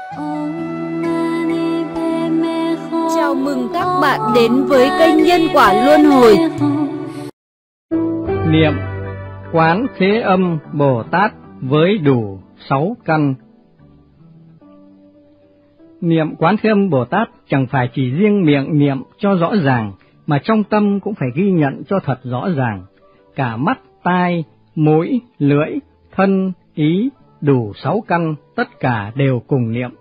Chào mừng các bạn đến với kênh Nhân Quả Luân Hồi. Niệm Quán Thế Âm Bồ Tát với đủ 6 căn. Niệm Quán Thế Âm Bồ Tát chẳng phải chỉ riêng miệng niệm cho rõ ràng, mà trong tâm cũng phải ghi nhận cho thật rõ ràng. Cả mắt, tai, mũi, lưỡi, thân, ý, đủ 6 căn, tất cả đều cùng niệm.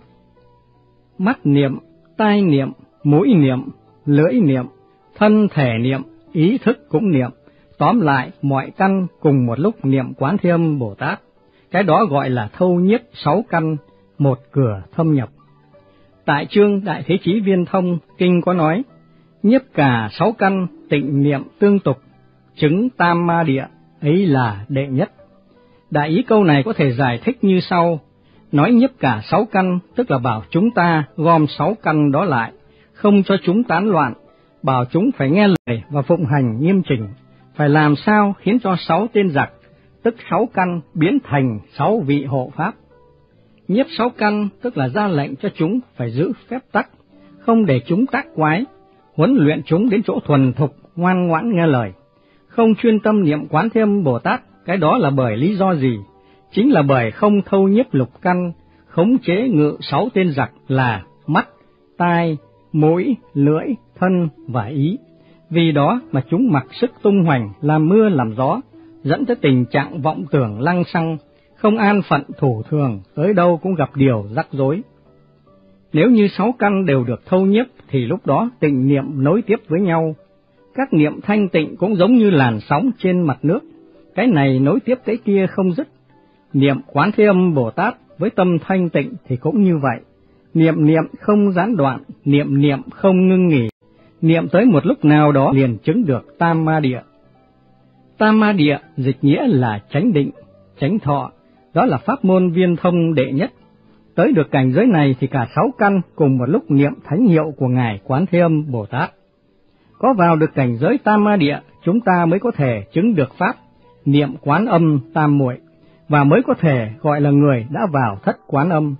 Mắt niệm, tai niệm, mũi niệm, lưỡi niệm, thân thể niệm, ý thức cũng niệm. Tóm lại, mọi căn cùng một lúc niệm Quán Thế Âm Bồ Tát. Cái đó gọi là thâu nhiếp 6 căn, một cửa thâm nhập. Tại chương Đại Thế Chí Viên Thông, kinh có nói, nhiếp cả 6 căn tịnh niệm tương tục, chứng tam ma địa, ấy là đệ nhất. Đại ý câu này có thể giải thích như sau: nói nhiếp cả 6 căn, tức là bảo chúng ta gom 6 căn đó lại, không cho chúng tán loạn, bảo chúng phải nghe lời và phụng hành nghiêm chỉnh, phải làm sao khiến cho 6 tên giặc, tức 6 căn biến thành 6 vị hộ pháp. Nhiếp 6 căn tức là ra lệnh cho chúng phải giữ phép tắc, không để chúng tác quái, huấn luyện chúng đến chỗ thuần thục, ngoan ngoãn nghe lời. Không chuyên tâm niệm Quán Thế Âm Bồ Tát, cái đó là bởi lý do gì? Chính là bởi không thâu nhiếp lục căn, khống chế ngự 6 tên giặc là mắt, tai, mũi, lưỡi, thân và ý. Vì đó mà chúng mặc sức tung hoành, làm mưa làm gió, dẫn tới tình trạng vọng tưởng lăng xăng, không an phận thủ thường, tới đâu cũng gặp điều rắc rối. Nếu như 6 căn đều được thâu nhiếp thì lúc đó tịnh niệm nối tiếp với nhau. Các niệm thanh tịnh cũng giống như làn sóng trên mặt nước, cái này nối tiếp cái kia không dứt. Niệm Quán Thế Âm Bồ Tát với tâm thanh tịnh thì cũng như vậy. Niệm niệm không gián đoạn, niệm niệm không ngưng nghỉ, niệm tới một lúc nào đó liền chứng được tam ma địa. Tam ma địa dịch nghĩa là chánh định, chánh thọ, đó là pháp môn viên thông đệ nhất. Tới được cảnh giới này thì cả 6 căn cùng một lúc niệm thánh hiệu của Ngài Quán Thế Âm Bồ Tát. Có vào được cảnh giới tam ma địa, chúng ta mới có thể chứng được pháp niệm Quán Âm tam muội, và mới có thể gọi là người đã vào thất Quán Âm.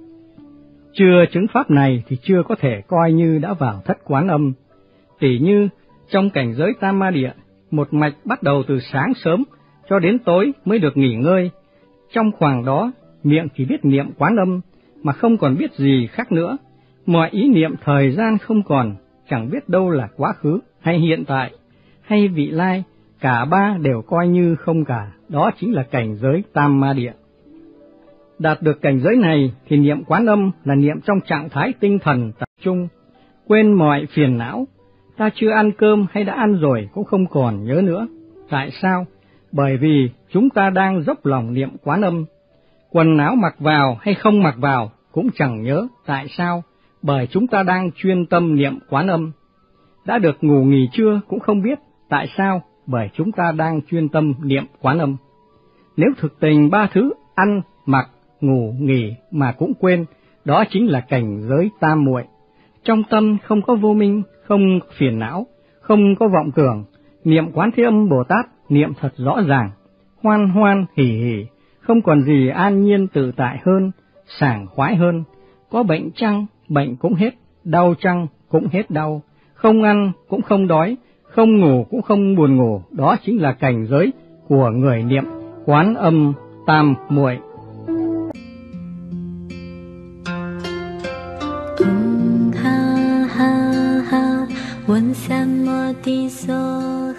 Chưa chứng pháp này thì chưa có thể coi như đã vào thất Quán Âm. Tỉ như trong cảnh giới tam ma địa, một mạch bắt đầu từ sáng sớm cho đến tối mới được nghỉ ngơi. Trong khoảng đó, miệng chỉ biết niệm Quán Âm, mà không còn biết gì khác nữa. Mọi ý niệm thời gian không còn, chẳng biết đâu là quá khứ, hay hiện tại, hay vị lai, cả ba đều coi như không cả, đó chính là cảnh giới tam ma địa. Đạt được cảnh giới này thì niệm Quán Âm là niệm trong trạng thái tinh thần tập trung, quên mọi phiền não. Ta chưa ăn cơm hay đã ăn rồi cũng không còn nhớ nữa. Tại sao? Bởi vì chúng ta đang dốc lòng niệm Quán Âm. Quần áo mặc vào hay không mặc vào cũng chẳng nhớ. Tại sao? Bởi chúng ta đang chuyên tâm niệm Quán Âm. Đã được ngủ nghỉ trưa cũng không biết. Tại sao? Bởi chúng ta đang chuyên tâm niệm Quán Âm. Nếu thực tình 3 thứ ăn, mặc, ngủ, nghỉ mà cũng quên, đó chính là cảnh giới tam muội. Trong tâm không có vô minh, không phiền não, không có vọng tưởng, niệm Quán Thế Âm Bồ Tát, niệm thật rõ ràng, hoan hoan hỉ hỉ, không còn gì an nhiên tự tại hơn, sảng khoái hơn. Có bệnh chăng, bệnh cũng hết, đau chăng cũng hết đau, không ăn cũng không đói, không ngủ cũng không buồn ngủ, đó chính là cảnh giới của người niệm Quán Âm tam muội. Vấn Sam Mô Ti So